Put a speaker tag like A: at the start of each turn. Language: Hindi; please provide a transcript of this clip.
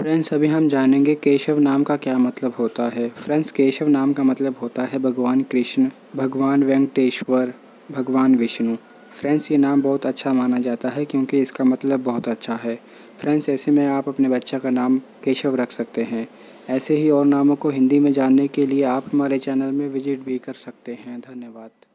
A: फ्रेंड्स, अभी हम जानेंगे केशव नाम का क्या मतलब होता है। फ्रेंड्स, केशव नाम का मतलब होता है भगवान कृष्ण, भगवान वेंकटेश्वर, भगवान विष्णु। फ्रेंड्स, ये नाम बहुत अच्छा माना जाता है क्योंकि इसका मतलब बहुत अच्छा है। फ्रेंड्स, ऐसे में आप अपने बच्चा का नाम केशव रख सकते हैं। ऐसे ही और नामों को हिंदी में जानने के लिए आप हमारे चैनल में विजिट भी कर सकते हैं। धन्यवाद।